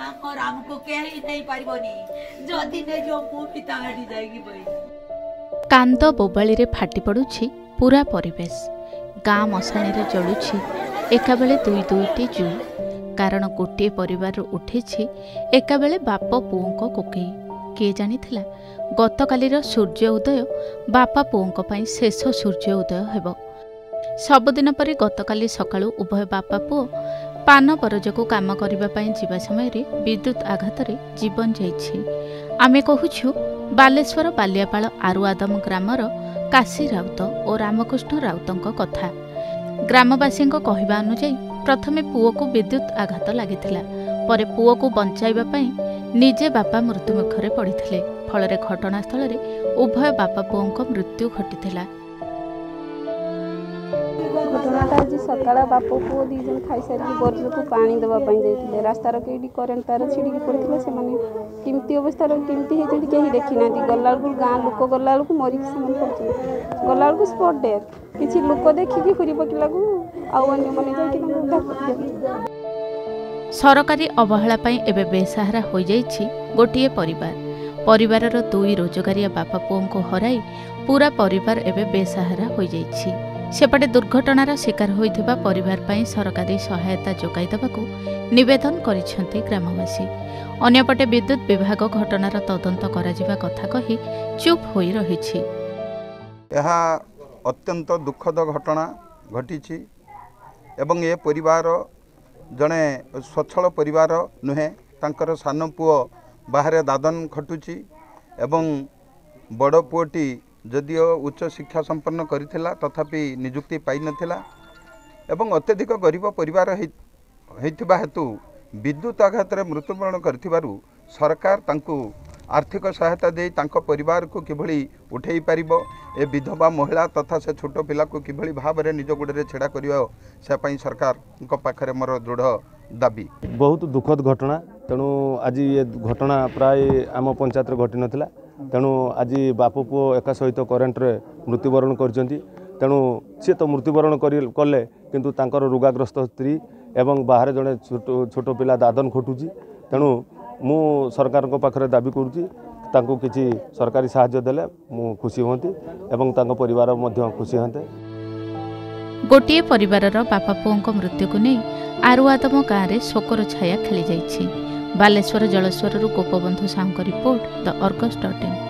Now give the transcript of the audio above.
हमर हमको केही नहीं पारिबनी जदी ने जो मु पिता हटी जाएगी बई। कांद बोबाली रे फाटी पड़ुछि पूरा परिवेश। गाँ मशाणी रे जलुछि एका बेले दुई दुईटी जू। कारण गोटे परिवार उठी एका बेले बाप पुओं कोकेई। किए जानिथिला गतकालीर सूर्य उदय बापा पुओं पई शेष सूर्य उदय हेब। सबुदिन परि गतकाली सकाळु उभय बापा पुओ पान बरजको काम करिबा पई जीवा समय रे विद्युत आघात रे जीवन जाइछि। आमे कहुछु बालेश्वर बालियापाଳ आरुआदम ग्रामर काशी राउत और रामकृष्ण राउतଙ୍କ कथा। ग्रामवासी कहवा अनुଯାयी प्रथमे पुओ को विद्युत आघात लागिथिला। परे पुओ को बंचाइबा पई निजे बापा मृत्युमुखरे पड़िथिले। फलरे घटनास्थल रे उभय बापा पुओंक मृत्यु घटिथिला। घटनाटा आज सकाळ बाप पुओ दी जन खाई सारी बरज को पानी देबा पई जाइथिले। रास्तार केडी करेंट तार छिड़ी पड़िथिले। से माने किमती अवस्था किमती हेचि केही देखि नादी। गल्लालकु गाँ लोक गल्लालकु मरि कि समान पड़छि। गल्लालकु स्पॉट डेथ किछि लोक देखि कि खुरी पकिलागु आ अन्य माने जाय कि उद्धार करथि। सरकारी अवहेला पई एबे बेसहारा हो जाइछि गोटिए परिवार। परिवारर दुई रोजगारिया बापा पुओंको हराई पूरा परिवार एबे बेसहारा हो जाइछि। सेपटे दुर्घटनार शिकार होइथिबा परिवार पई सरकारी सहायता जोगाई देबाकू निवेदन करिसेंती ग्रामवासी। अन्यपटे विद्युत विभाग घटनार तदंत कराजिबा कथा कही चुप होई रहिछि। यह अत्यंत दुखद घटना घटी एवं ये परिवार जड़े स्वच्छल परिवार नुहे। तांकर सान पुओ बाहर दादन खटुची एवं बड़ पुओटी जदिओ उच्च शिक्षा संपन्न करिथिला तथापि नियुक्ति पाई नथिला एवं अत्यधिक गरीब परिवार हेतु विद्युत आघात मृत्युवरण करथिबारु सरकार तांकु आर्थिक सहायता दे तांको परिवार को किभली उठेई पारिबो। ए विधवा महिला तथा से छोट पिला को किभली भाव में निज गोड़े छेड़ा करियो से पई सरकार को पाखरे मोर दृढ़ दाबी। बहुत दुखद घटना। तेणु आज ये घटना प्राय आम पंचायत घटी नथिला। तेणु आज बाप पुओ एका सहित करेन्ट रे मृत्युवरण करछंती। तेणु सी तो मृत्युवरण कले किंतु तांकर रोगाग्रस्त स्त्री एवं बाहर जड़े छोट पिला दादन खटुची। तेणु मु सरकार को पाखरे दाबी करूची तांको किछि सरकारी सहायता देले मु खुशी होंती एवं तांको परिवार मध्य खुशी होंते। गोटिए परिवारर बापा पुओंक मृत्यु को नहीं आरुआदम गाँव में शोकर छाया खेली जाइछि। बालेश्वर जलस्वरु गोपबंधु साहू रिपोर्ट द अर्गस.in।